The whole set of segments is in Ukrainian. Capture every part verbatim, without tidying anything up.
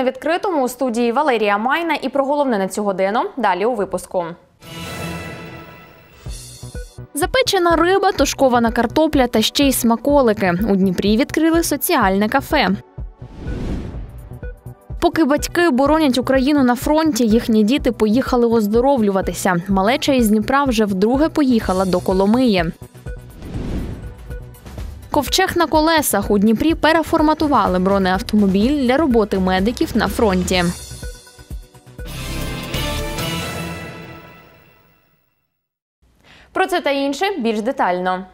на відкритому, у студії Валерія Майна, і про головне на цю годину далі у випуску. Запечена риба, тушкована картопля та ще й смаколики. У Дніпрі відкрили соціальне кафе. Поки батьки боронять Україну на фронті, їхні діти поїхали оздоровлюватися. Малеча із Дніпра вже вдруге поїхала до Коломиї. Ковчег на колесах. У Дніпрі переформатували бронеавтомобіль для роботи медиків на фронті. Про це та інше більш детально.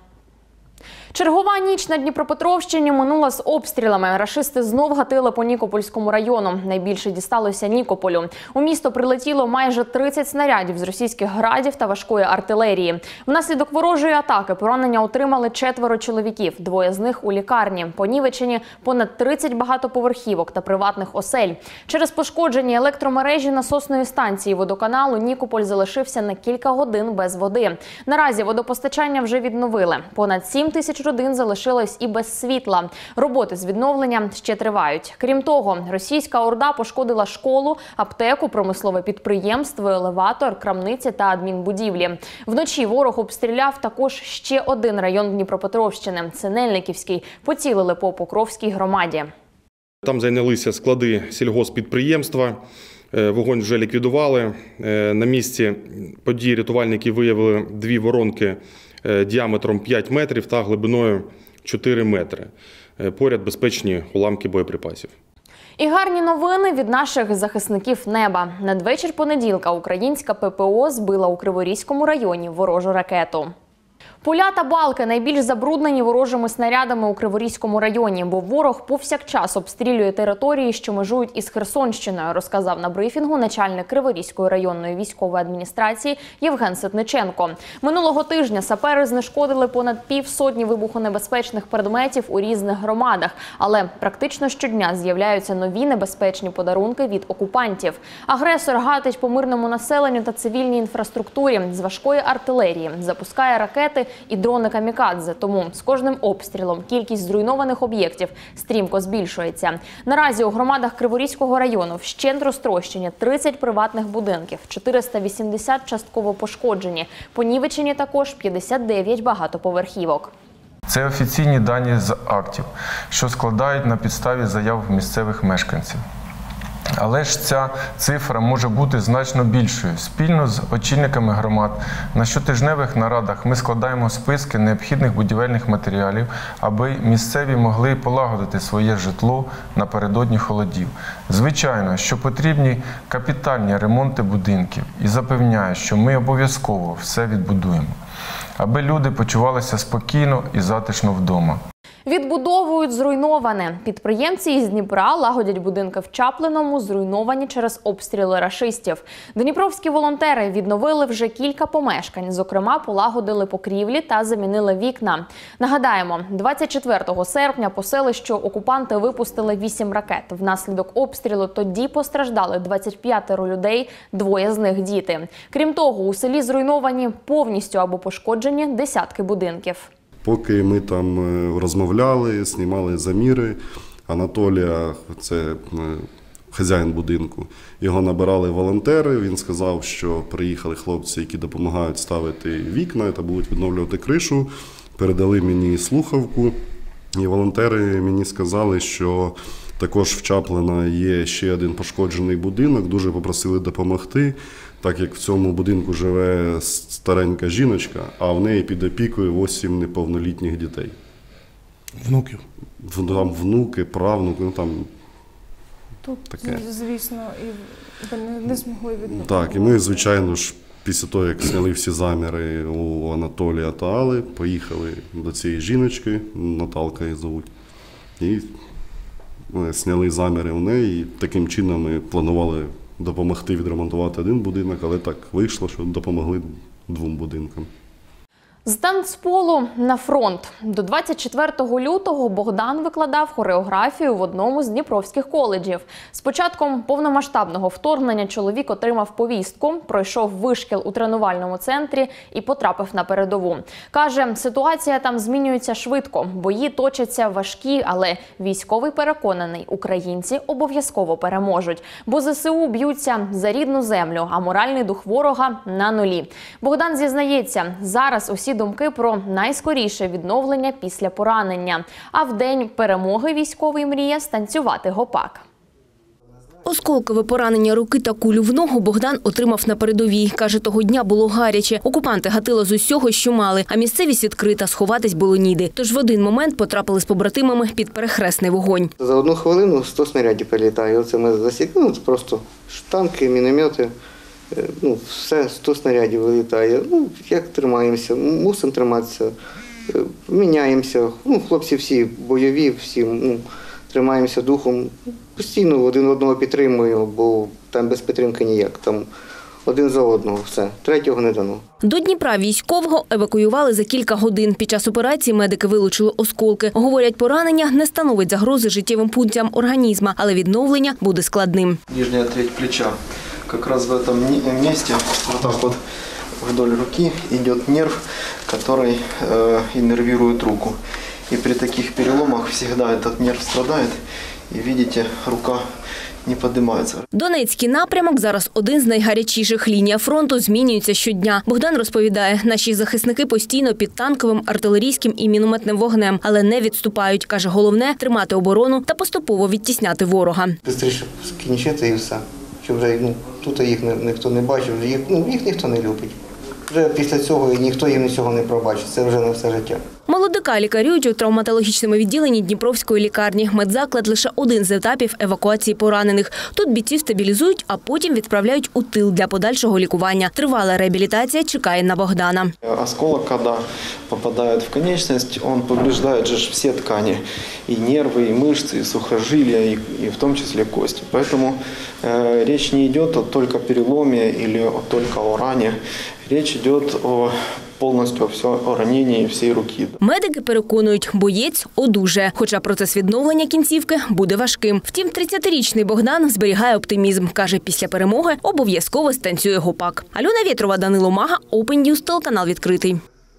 Чергова ніч на Дніпропетровщині минула з обстрілами. Рашисти знов гатили по Нікопольському району. Найбільше дісталося Нікополю. У місто прилетіло майже тридцять снарядів з російських градів та важкої артилерії. Внаслідок ворожої атаки поранення отримали четверо чоловіків. Двоє з них у лікарні. Понівечені понад тридцять багатоповерхівок та приватних осель. Через пошкоджені електромережі насосної станції водоканалу Нікополь залишився на кілька годин без води. Наразі водопостачання вже відновили. Понад сім тисяч родин залишилось і без світла. Роботи з відновлення ще тривають. Крім того, російська орда пошкодила школу, аптеку, промислове підприємство, елеватор, крамниці та адмінбудівлі. Вночі ворог обстріляв також ще один район Дніпропетровщини – Синельниківський. Поцілили по Покровській громаді. Там зайнялися склади сільгосппідприємства. Вогонь вже ліквідували. На місці події рятувальники виявили дві воронки діаметром п'ять метрів та глибиною чотири метри. Поряд безпечні уламки боєприпасів. І гарні новини від наших захисників неба. Надвечір понеділка українська ППО збила у Криворізькому районі ворожу ракету. Поля та балки найбільш забруднені ворожими снарядами у Криворізькому районі, бо ворог повсякчас обстрілює території, що межують із Херсонщиною, розказав на брифінгу начальник Криворізької районної військової адміністрації Євген Ситниченко. Минулого тижня сапери знешкодили понад півсотні вибухонебезпечних предметів у різних громадах, але практично щодня з'являються нові небезпечні подарунки від окупантів. Агресор гатить по мирному населенню та цивільній інфраструктурі з важкої артилерії, запускає ракети і дрони камікадзе. Тому з кожним обстрілом кількість зруйнованих об'єктів стрімко збільшується. Наразі у громадах Криворізького району вщент розтрощені тридцять приватних будинків, чотириста вісімдесят частково пошкоджені, понівечені також п'ятдесят дев'ять багатоповерхівок. Це офіційні дані з актів, що складають на підставі заяв місцевих мешканців. Але ж ця цифра може бути значно більшою. Спільно з очільниками громад на щотижневих нарадах ми складаємо списки необхідних будівельних матеріалів, аби місцеві могли полагодити своє житло напередодні холодів. Звичайно, що потрібні капітальні ремонти будинків, і запевняю, що ми обов'язково все відбудуємо, аби люди почувалися спокійно і затишно вдома. Відбудовують зруйноване. Підприємці із Дніпра лагодять будинки в Чаплиному, зруйновані через обстріли рашистів. Дніпровські волонтери відновили вже кілька помешкань. Зокрема, полагодили покрівлі та замінили вікна. Нагадаємо, двадцять четвертого серпня по селищу окупанти випустили вісім ракет. Внаслідок обстрілу тоді постраждали двадцять п'ятеро людей, двоє з них діти. Крім того, у селі зруйновані повністю або пошкоджені десятки будинків. Поки ми там розмовляли, знімали заміри, Анатолія, це хазяїн будинку, його набирали волонтери, він сказав, що приїхали хлопці, які допомагають ставити вікна та будуть відновлювати кришу, передали мені слухавку, і волонтери мені сказали, що також в Чаплина є ще один пошкоджений будинок, дуже попросили допомогти, так як в цьому будинку живе старенька жіночка, а в неї під опікою вісім неповнолітніх дітей. Внуків? Там внуки, правнуки, ну там Тут, таке. Звісно, і вони не змогли відновити. Так, і ми, звичайно ж, після того, як зняли всі заміри у Анатолія та Алли, поїхали до цієї жіночки, Наталка її звуть, і зняли заміри у неї, і таким чином ми планували допомогти відремонтувати один будинок, але так вийшло, що допомогли двом будинкам. З танцполу на фронт. До двадцять четвертого лютого Богдан викладав хореографію в одному з дніпровських коледжів. З початком повномасштабного вторгнення чоловік отримав повістку, пройшов вишкіл у тренувальному центрі і потрапив на передову. Каже, ситуація там змінюється швидко, бої точаться важкі, але військовий переконаний, українці обов'язково переможуть. Бо зе се у б'ються за рідну землю, а моральний дух ворога на нулі. Богдан зізнається, зараз усі думки про найскоріше відновлення після поранення. А в день перемоги військовий мріє станцювати гопак. Осколкове поранення руки та кулю в ногу Богдан отримав на передовій. Каже, того дня було гаряче. Окупанти гатили з усього, що мали, а місцевість відкрита, сховатись було ніде. Тож в один момент потрапили з побратимами під перехресний вогонь. За одну хвилину сто снарядів прилітає. Оце ми засікли, ну, просто танки, міномети, ну, все сто снарядів вилітає. Ну, як тримаємося, мусимо триматися, міняємося. Ну, хлопці всі бойові, всі, ну, тримаємося духом. Постійно один одного підтримуємо, бо там без підтримки ніяк. Там один за одного, все. Третього не дано. До Дніпра військового евакуювали за кілька годин. Під час операції медики вилучили осколки. Говорять, поранення не становить загрози життєвим функціям організму, але відновлення буде складним. Нижняя треть плеча. Как раз в этом месте, вот так вот вдоль руки, идет нерв, который э, иннервирует руку. И при таких переломах всегда этот нерв страдает. И видите, рука не піднімається. Донецький напрямок зараз один з найгарячіших. Лінія фронту змінюється щодня. Богдан розповідає, наші захисники постійно під танковим, артилерійським і мінометним вогнем, але не відступають. Каже, головне – тримати оборону та поступово відтісняти ворога. Бистріше скінчити і все. Щоб вже, ну, тут їх ніхто не бачив, їх, ну, їх ніхто не любить. Вже після цього ніхто їм нічого не пробачить. Це вже на все життя. Молодика лікарюють у травматологічному відділенні Дніпровської лікарні. Медзаклад – лише один з етапів евакуації поранених. Тут бійців стабілізують, а потім відправляють у тил для подальшого лікування. Тривала реабілітація чекає на Богдана. Осколок, коли попадає в конечність, він повреждає всі ткані. І нерви, і мишці, і сухожилля, і, і в тому числі кості. Тому э, річ не йде тільки о переломі або тільки о рані. Річ йде о повністю все, о раненні всієї руки. Медики переконують, боєць одужає, хоча процес відновлення кінцівки буде важким. Втім, тридцятирічний Богдан зберігає оптимізм. Каже, після перемоги обов'язково станцює гопак. Альона Вєтрова, Данило Мага, Open News, телеканал відкритий.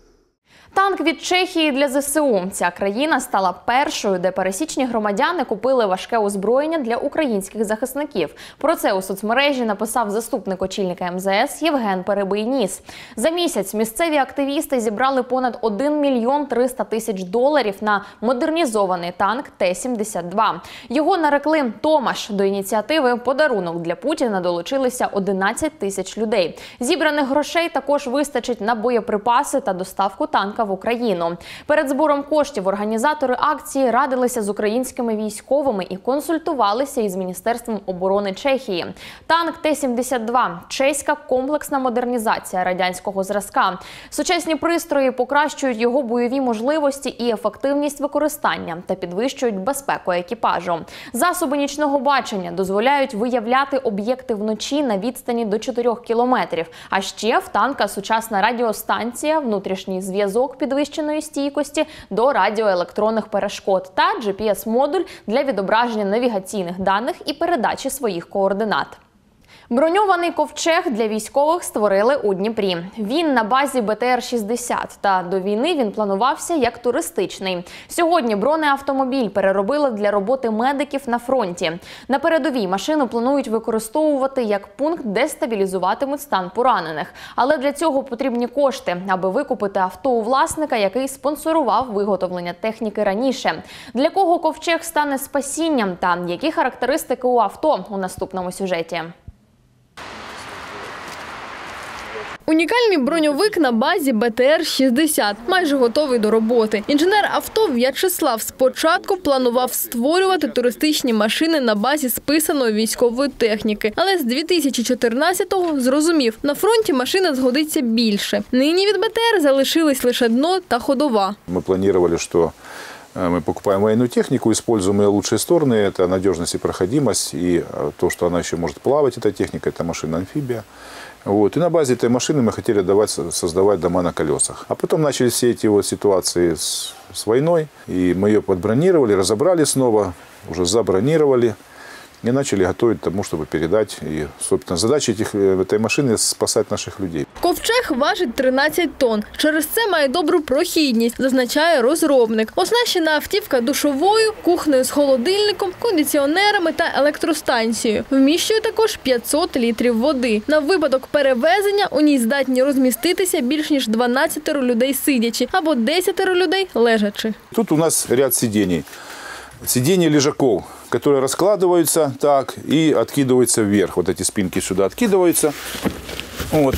Танк від Чехії для зе се у. Ця країна стала першою, де пересічні громадяни купили важке озброєння для українських захисників. Про це у соцмережі написав заступник очільника ем зе ес Євген Перебийніс. За місяць місцеві активісти зібрали понад один мільйон триста тисяч доларів на модернізований танк Т сімдесят два. Його нарекли «Томаш». До ініціативи «Подарунок для Путіна» долучилися одинадцять тисяч людей. Зібраних грошей також вистачить на боєприпаси та доставку танка в Україну. Перед збором коштів організатори акції радилися з українськими військовими і консультувалися із Міністерством оборони Чехії. Танк Т сімдесят два – чеська комплексна модернізація радянського зразка. Сучасні пристрої покращують його бойові можливості і ефективність використання та підвищують безпеку екіпажу. Засоби нічного бачення дозволяють виявляти об'єкти вночі на відстані до чотирьох кілометрів. А ще в танка сучасна радіостанція, внутрішній зв'язок підвищеної стійкості до радіоелектронних перешкод та джі пі ес-модуль для відображення навігаційних даних і передачі своїх координат. Броньований ковчег для військових створили у Дніпрі. Він на базі Бе Те Ер шістдесят, та до війни він планувався як туристичний. Сьогодні бронеавтомобіль переробили для роботи медиків на фронті. На передовій машину планують використовувати як пункт, де стабілізуватимуть стан поранених. Але для цього потрібні кошти, аби викупити авто у власника, який спонсорував виготовлення техніки раніше. Для кого ковчег стане спасінням та які характеристики у авто у наступному сюжеті. Унікальний броньовик на базі Бе Те Ер шістдесят, майже готовий до роботи. Інженер авто В'ячеслав спочатку планував створювати туристичні машини на базі списаної військової техніки. Але з дві тисячі чотирнадцятого зрозумів, на фронті машина згодиться більше. Нині від Бе Те Ер залишились лише дно та ходова. Ми планували, що Мы покупаем военную технику, используем ее лучшие стороны. Это надежность и проходимость. И то, что она еще может плавать, эта техника, это машина-амфибия. Вот. И на базе этой машины мы хотели давать, создавать дома на колесах. А потом начались все эти вот ситуации с, с войной. И мы ее подбронировали, разобрали снова, уже забронировали. И начали готовить к тому, чтобы передать. И, собственно, задача этих, этой машины – спасать наших людей. Ковчег важить тринадцять тонн. Через це має добру прохідність, зазначає розробник. Оснащена автівка душовою, кухнею з холодильником, кондиціонерами та електростанцією. Вміщує також п'ятсот літрів води. На випадок перевезення у ній здатні розміститися більш ніж дванадцять людей сидячи або десять людей лежачи. Тут у нас ряд сидений. Сиденья лежаков, которые раскладываются так и откидываются вверх. Вот эти спинки сюда откидываются. Вот.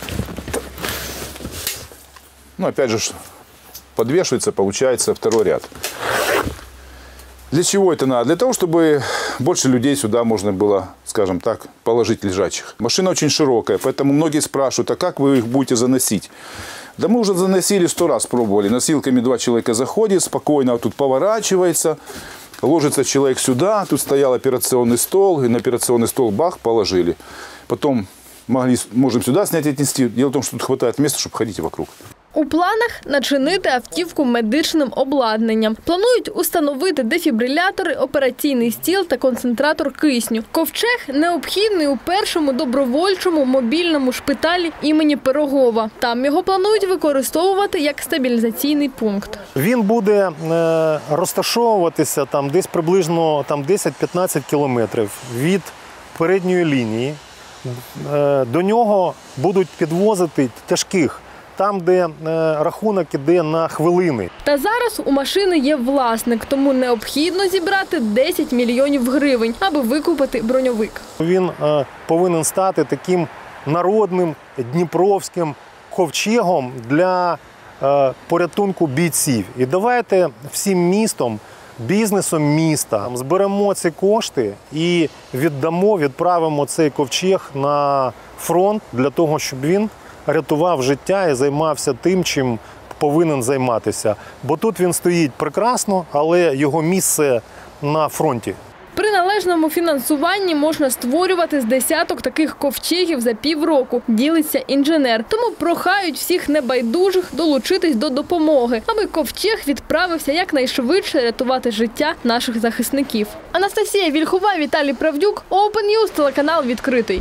Ну, опять же, подвешивается, получается второй ряд. Для чего это надо? Для того, чтобы больше людей сюда можно было, скажем так, положить лежачих. Машина очень широкая, поэтому многие спрашивают, а как вы их будете заносить? Да мы уже заносили сто раз, пробовали. Носилками два человека заходит, спокойно тут поворачивается, ложится человек сюда, тут стоял операционный стол, и на операционный стол бах, положили. Потом могли, можем сюда снять и отнести. Дело в том, что тут хватает места, чтобы ходить вокруг. У планах начинити автівку медичним обладнанням. Планують установити дефібрилятори, операційний стіл та концентратор кисню. Ковчег необхідний у першому добровольчому мобільному шпиталі імені Пирогова. Там його планують використовувати як стабілізаційний пункт. Він буде е, розташовуватися там десь приблизно там десять-п'ятнадцять кілометрів від передньої лінії. Е, до нього будуть підвозити тяжких. Там, де е, рахунок іде на хвилини. Та зараз у машини є власник, тому необхідно зібрати десять мільйонів гривень, аби викупити броньовик. Він е, повинен стати таким народним дніпровським ковчегом для е, порятунку бійців. І давайте всім містом, бізнесом міста зберемо ці кошти і віддамо, відправимо цей ковчег на фронт для того, щоб він рятував життя і займався тим, чим повинен займатися. Бо тут він стоїть прекрасно, але його місце на фронті. При належному фінансуванні можна створювати з десяток таких ковчегів за півроку, ділиться інженер. Тому прохають всіх небайдужих долучитись до допомоги, аби ковчег відправився якнайшвидше рятувати життя наших захисників. Анастасія Вільхова, Віталій Правдюк, Open News, телеканал «Відкритий».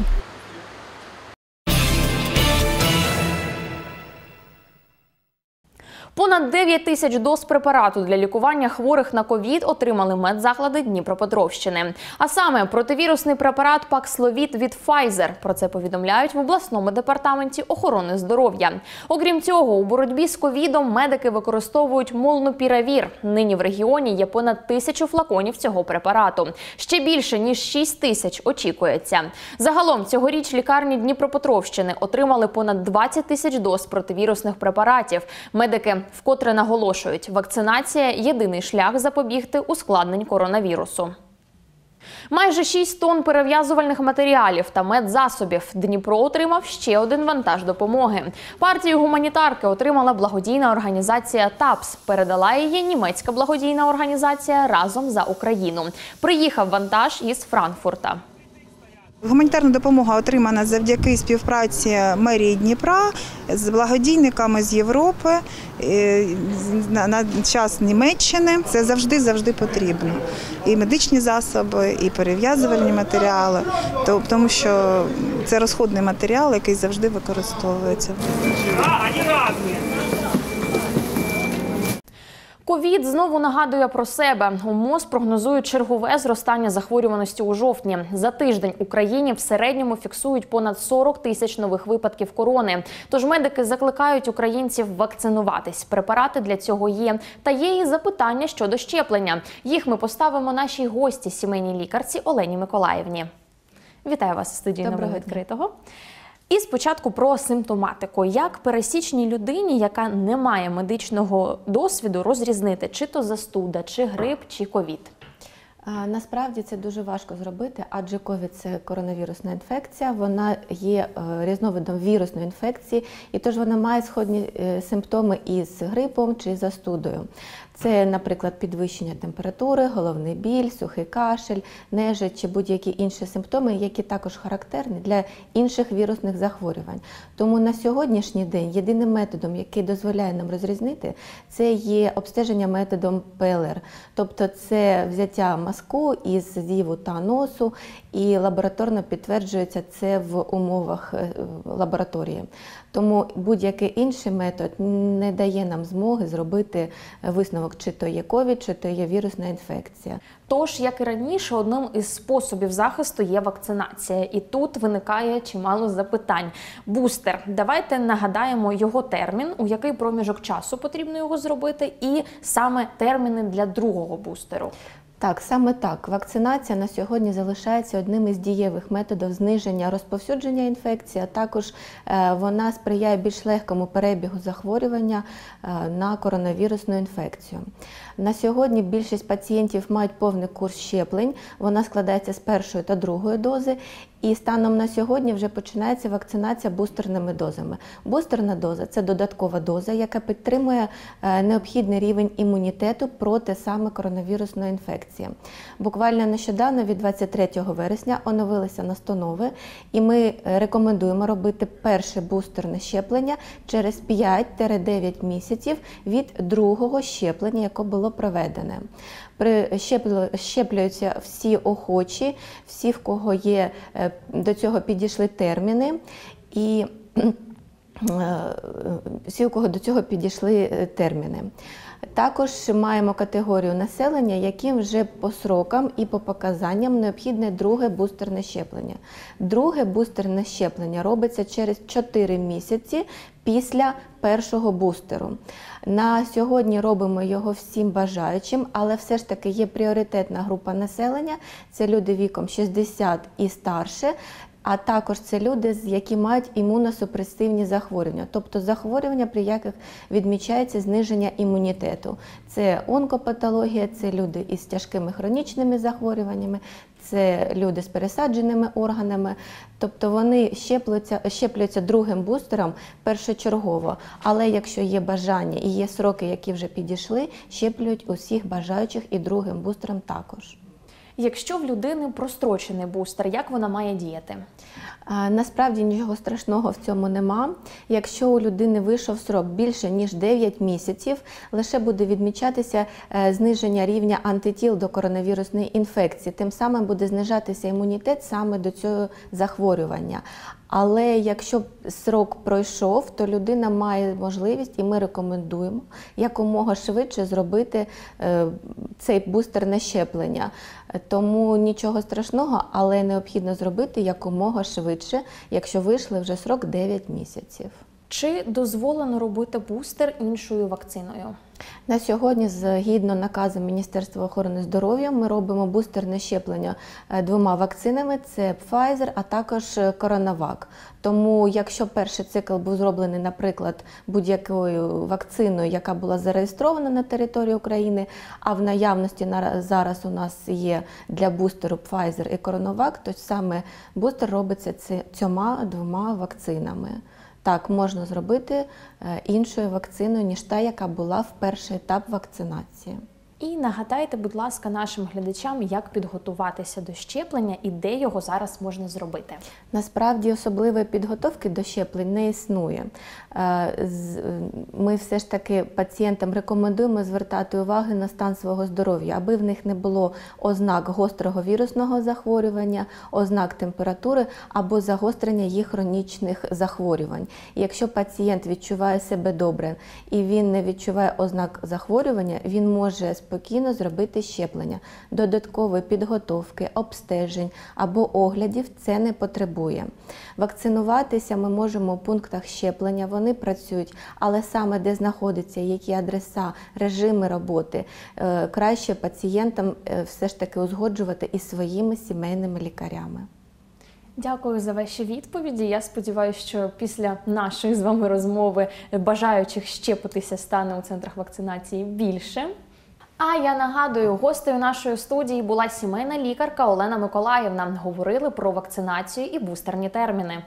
Понад дев'ять тисяч доз препарату для лікування хворих на ковід отримали медзаклади Дніпропетровщини. А саме противірусний препарат Паксловід від Pfizer. Про це повідомляють в обласному департаменті охорони здоров'я. Окрім цього, у боротьбі з ковідом медики використовують молнупіравір. Нині в регіоні є понад тисячу флаконів цього препарату. Ще більше, ніж шість тисяч очікується. Загалом цьогоріч лікарні Дніпропетровщини отримали понад двадцять тисяч доз противірусних препаратів. Медики вкотре наголошують, вакцинація – єдиний шлях запобігти ускладнень коронавірусу. Майже шість тонн перев'язувальних матеріалів та медзасобів Дніпро отримав ще один вантаж допомоги. Партію гуманітарки отримала благодійна організація ТАПС. Передала її німецька благодійна організація «Разом за Україну». Приїхав вантаж із Франкфурта. Гуманітарна допомога отримана завдяки співпраці мерії Дніпра з благодійниками з Європи, на час Німеччини. Це завжди-завжди потрібно. І медичні засоби, і перев'язувальні матеріали, тому що це розходний матеріал, який завжди використовується. Ковід знову нагадує про себе. У МОЗ прогнозують чергове зростання захворюваності у жовтні. За тиждень в Україні в середньому фіксують понад сорок тисяч нових випадків корони. Тож медики закликають українців вакцинуватись. Препарати для цього є. Та є і запитання щодо щеплення. Їх ми поставимо нашій гості, сімейній лікарці Олені Миколаївні. Вітаю вас у студії «Нового відкритого». І спочатку про симптоматику. Як пересічній людині, яка не має медичного досвіду, розрізнити, чи то застуда, чи грип, чи ковід? Насправді це дуже важко зробити, адже ковід – це коронавірусна інфекція, вона є різновидом вірусної інфекції, і тож вона має сходні симптоми із грипом чи застудою. Це, наприклад, підвищення температури, головний біль, сухий кашель, нежить чи будь-які інші симптоми, які також характерні для інших вірусних захворювань. Тому на сьогоднішній день єдиним методом, який дозволяє нам розрізнити, це є обстеження методом пе ел ер. Тобто це взяття мазку із зіву та носу, і лабораторно підтверджується це в умовах лабораторії. Тому будь-який інший метод не дає нам змоги зробити висновок, чи то є ковід, чи то є вірусна інфекція. Тож, як і раніше, одним із способів захисту є вакцинація. І тут виникає чимало запитань. Бустер. Давайте нагадаємо його термін, у який проміжок часу потрібно його зробити, і саме терміни для другого бустеру. Так, саме так. Вакцинація на сьогодні залишається одним із дієвих методів зниження розповсюдження інфекції, а також вона сприяє більш легкому перебігу захворювання на коронавірусну інфекцію. На сьогодні більшість пацієнтів мають повний курс щеплень, вона складається з першої та другої дози, і станом на сьогодні вже починається вакцинація бустерними дозами. Бустерна доза – це додаткова доза, яка підтримує необхідний рівень імунітету проти саме коронавірусної інфекції. Буквально нещодавно, від двадцять третього вересня, оновилися настанови, і ми рекомендуємо робити перше бустерне щеплення через п'ять-дев'ять місяців від другого щеплення, яке було проведене. Щеплюються всі охочі, всі, в кого є, до цього підійшли терміни, і всі, у кого до цього підійшли терміни. Також маємо категорію населення, яким вже по срокам і по показанням необхідне друге бустерне щеплення. Друге бустерне щеплення робиться через чотири місяці після першого бустеру. На сьогодні робимо його всім бажаючим, але все ж таки є пріоритетна група населення – це люди віком шістдесят і старше, а також це люди, які мають імуносупресивні захворювання, тобто захворювання, при яких відмічається зниження імунітету. Це онкопатологія, це люди із тяжкими хронічними захворюваннями, це люди з пересадженими органами, тобто вони щеплюються, щеплюються другим бустером першочергово, але якщо є бажання і є сроки, які вже підійшли, щеплюють усіх бажаючих і другим бустером також. Якщо в людини прострочений бустер, як вона має діяти? Насправді нічого страшного в цьому нема. Якщо у людини вийшов срок більше, ніж дев'ять місяців, лише буде відмічатися зниження рівня антитіл до коронавірусної інфекції. Тим самим буде знижатися імунітет саме до цього захворювання. Але якщо срок пройшов, то людина має можливість, і ми рекомендуємо, якомога швидше зробити цей бустерне щеплення. Тому нічого страшного, але необхідно зробити якомога швидше, якщо вийшли вже срок дев'ять місяців. Чи дозволено робити бустер іншою вакциною? На сьогодні, згідно наказу Міністерства охорони здоров'я, ми робимо бустерне щеплення двома вакцинами – це Pfizer, а також CoronaVac. Тому, якщо перший цикл був зроблений, наприклад, будь-якою вакциною, яка була зареєстрована на території України, а в наявності зараз у нас є для бустеру Pfizer і CoronaVac, то саме бустер робиться цьома двома вакцинами. Так, можна зробити іншою вакциною, ніж та, яка була в перший етап вакцинації. І нагадайте, будь ласка, нашим глядачам, як підготуватися до щеплення і де його зараз можна зробити. Насправді особливої підготовки до щеплень не існує. Ми все ж таки пацієнтам рекомендуємо звертати увагу на стан свого здоров'я, аби в них не було ознак гострого вірусного захворювання, ознак температури або загострення їх хронічних захворювань. І якщо пацієнт відчуває себе добре і він не відчуває ознак захворювання, він може спокійно зробити щеплення. Додаткової підготовки, обстежень або оглядів це не потребує. Вакцинуватися ми можемо у пунктах щеплення, вони працюють, але саме де знаходяться, які адреса, режими роботи, краще пацієнтам все ж таки узгоджувати із своїми сімейними лікарями. Дякую за ваші відповіді. Я сподіваюся, що після нашої з вами розмови бажаючих щепитися стане у центрах вакцинації більше. А я нагадую, гостею нашої студії була сімейна лікарка Олена Миколаївна. Говорили про вакцинацію і бустерні терміни.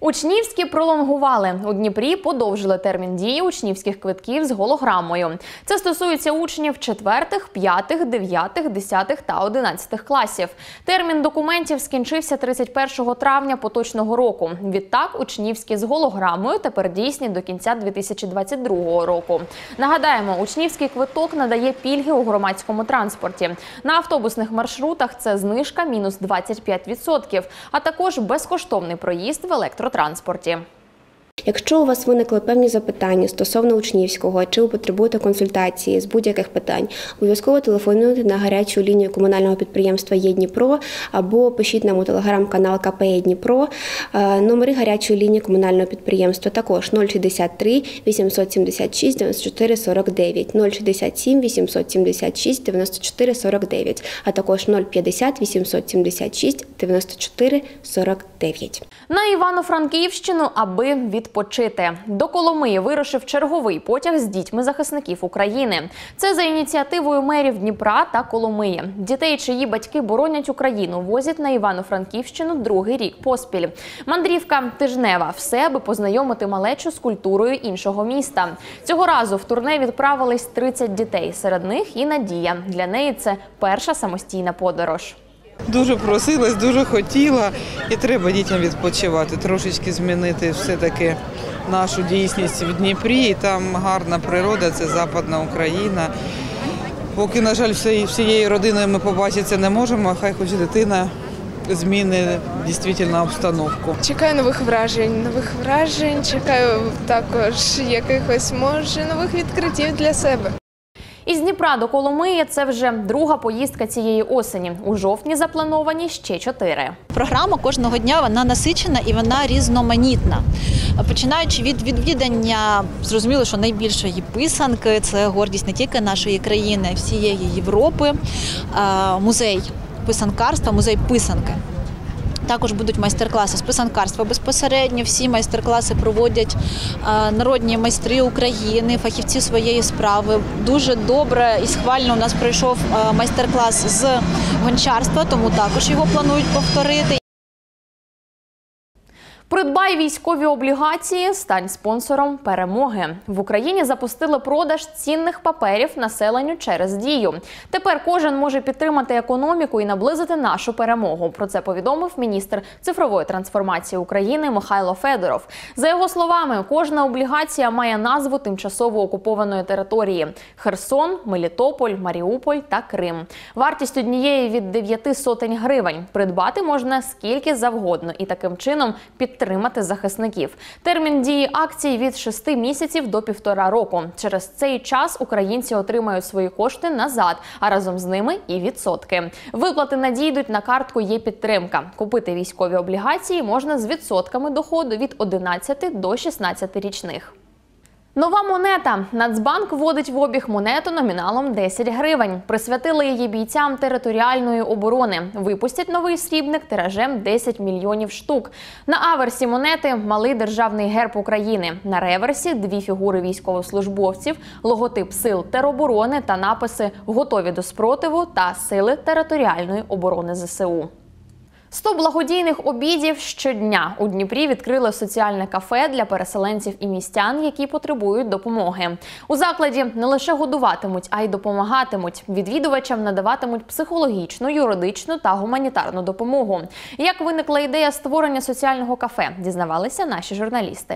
Учнівські пролонгували. У Дніпрі подовжили термін дії учнівських квитків з голограмою. Це стосується учнів четвертих, п'ятих, дев'ятих, десятих та одинадцятих класів. Термін документів скінчився тридцять першого травня поточного року. Відтак, учнівські з голограмою тепер дійсні до кінця дві тисячі двадцять другого року. Нагадаємо, учнівський квиток надає пільги у громадському транспорті. На автобусних маршрутах це знижка мінус двадцять п'ять відсотків, а також безкоштовний проїзд в електротранспорті. транспорті. Якщо у вас виникли певні запитання стосовно учнівського, чи ви потребуєте консультації з будь-яких питань, обов'язково телефонуйте на гарячу лінію комунального підприємства «Є-Дніпро» або пишіть нам у телеграм-канал ка пе «Є-Дніпро». Номери гарячої лінії комунального підприємства також нуль шістдесят три вісімсот сімдесят шість дев'яносто чотири сорок дев'ять, нуль шістдесят сім вісімсот сімдесят шість дев'яносто чотири сорок дев'ять, а також нуль п'ятдесят вісімсот сімдесят шість дев'яносто чотири сорок дев'ять. На Івано-Франківщину, аби відпочити. До Коломиї вирушив черговий потяг з дітьми захисників України. Це за ініціативою мерів Дніпра та Коломиї. Дітей, чиї батьки боронять Україну, возять на Івано-Франківщину другий рік поспіль. Мандрівка тижнева. Все, аби познайомити малечу з культурою іншого міста. Цього разу в турне відправились тридцять дітей. Серед них і Надія. Для неї це перша самостійна подорож. Дуже просилась, дуже хотіла, і треба дітям відпочивати, трошечки змінити все-таки нашу дійсність в Дніпрі. І там гарна природа, це Западна Україна. Поки, на жаль, всією родиною ми побачитися не можемо, хай хоч дитина змінить дійсно обстановку. Чекаю нових вражень, нових вражень, чекаю також якихось, може, нових відкриттів для себе. Із Дніпра до Коломиї – це вже друга поїздка цієї осені. У жовтні заплановані ще чотири. Програма кожного дня вона насичена і вона різноманітна. Починаючи від відвідання, зрозуміло, що найбільшої писанки – це гордість не тільки нашої країни, а всієї Європи. Музей писанкарства, музей писанки. Також будуть майстер-класи з писанкарства безпосередньо. Всі майстер-класи проводять народні майстри України, фахівці своєї справи. Дуже добре і схвально у нас пройшов майстер-клас з гончарства, тому також його планують повторити. Придбай військові облігації, стань спонсором перемоги. В Україні запустили продаж цінних паперів населенню через Дію. Тепер кожен може підтримати економіку і наблизити нашу перемогу. Про це повідомив міністр цифрової трансформації України Михайло Федоров. За його словами, кожна облігація має назву тимчасово окупованої території – Херсон, Мелітополь, Маріуполь та Крим. Вартість однієї від дев'яти сотень гривень. Придбати можна скільки завгодно і таким чином підтримати підтримати захисників. Термін дії акцій від шести місяців до півтора року. Через цей час українці отримають свої кошти назад, а разом з ними і відсотки. Виплати надійдуть на картку «Є-підтримка». Купити військові облігації можна з відсотками доходу від одинадцяти до шістнадцяти річних. Нова монета. Нацбанк вводить в обіг монету номіналом десять гривень. Присвятили її бійцям територіальної оборони. Випустять новий срібник тиражем десять мільйонів штук. На аверсі монети – малий державний герб України. На реверсі – дві фігури військовослужбовців, логотип сил тероборони та написи «Готові до спротиву» та «Сили територіальної оборони зе се у». сто благодійних обідів щодня. У Дніпрі відкрили соціальне кафе для переселенців і містян, які потребують допомоги. У закладі не лише годуватимуть, а й допомагатимуть. Відвідувачам надаватимуть психологічну, юридичну та гуманітарну допомогу. Як виникла ідея створення соціального кафе, дізнавалися наші журналісти.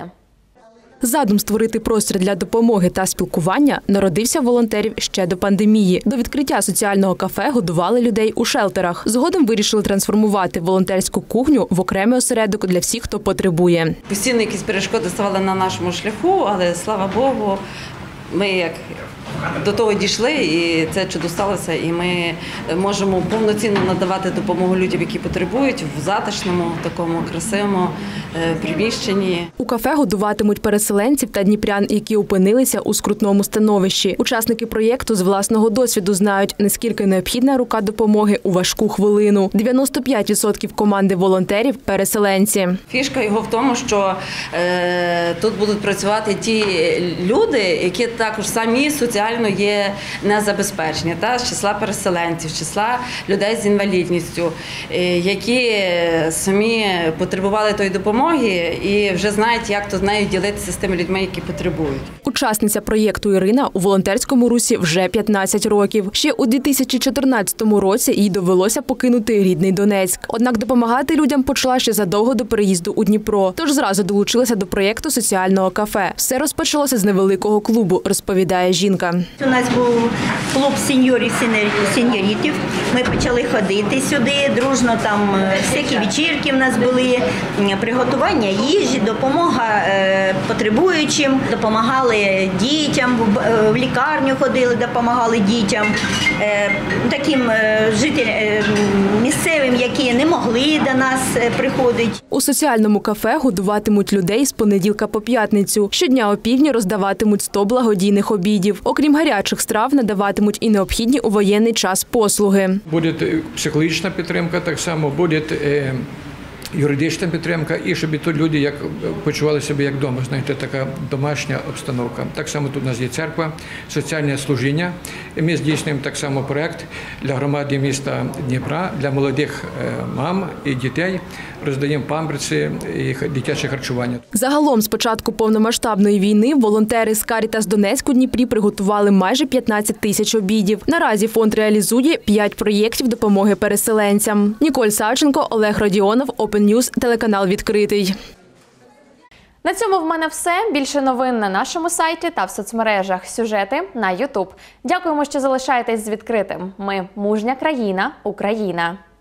Задум створити простір для допомоги та спілкування народився в волонтерів ще до пандемії. До відкриття соціального кафе годували людей у шелтерах. Згодом вирішили трансформувати волонтерську кухню в окремий осередок для всіх, хто потребує. Постійно якісь перешкоди ставали на нашому шляху, але, слава Богу, ми як до того дійшли, і це чудо сталося, і ми можемо повноцінно надавати допомогу людям, які потребують, в затишному, такому красивому приміщенні. У кафе годуватимуть переселенців та дніпрян, які опинилися у скрутному становищі. Учасники проєкту з власного досвіду знають, наскільки необхідна рука допомоги у важку хвилину. дев'яносто п'ять відсотків команди волонтерів – переселенці. Фішка його в тому, що е, тут будуть працювати ті люди, які також самі соціальні реально є незабезпечення, та, з числа переселенців, з числа людей з інвалідністю, які самі потребували тої допомоги і вже знають, як то з нею ділитися з тими людьми, які потребують. Учасниця проєкту Ірина у волонтерському русі вже п'ятнадцять років. Ще у дві тисячі чотирнадцятому році їй довелося покинути рідний Донецьк. Однак допомагати людям почала ще задовго до переїзду у Дніпро. Тож зразу долучилася до проєкту соціального кафе. Все розпочалося з невеликого клубу, розповідає жінка. У нас був клуб сеньорів, сеньорітів. Ми почали ходити сюди, дружно там всякі вечірки в нас були, приготування їжі, допомога потребуючим, допомагали дітям, в лікарню ходили, допомагали дітям, таким жителям місцевим, які не могли до нас приходити. У соціальному кафе годуватимуть людей з понеділка по п'ятницю. Щодня опівдні роздаватимуть сто благодійних обідів. Окрім гарячих страв, надаватимуть і необхідні у воєнний час послуги. Буде психологічна підтримка, так само буде юридична підтримка, і щоб тут люди як почували себе як вдома, знаєте, така домашня обстановка. Так само тут у нас є церква, соціальне служіння. Ми здійснюємо так само проєкт для громади міста Дніпра, для молодих мам і дітей. Роздаємо памперси і дитяче харчування. Загалом з початку повномасштабної війни волонтери з Карітас Донецьк у Дніпрі приготували майже п'ятнадцять тисяч обідів. Наразі фонд реалізує п'ять проєктів допомоги переселенцям. Ніколь Савченко, Олег Родіонов, Open News, телеканал «Відкритий». На цьому в мене все. Більше новин на нашому сайті та в соцмережах. Сюжети на ютуб. Дякуємо, що залишаєтесь з «Відкритим». Ми – мужня країна, Україна.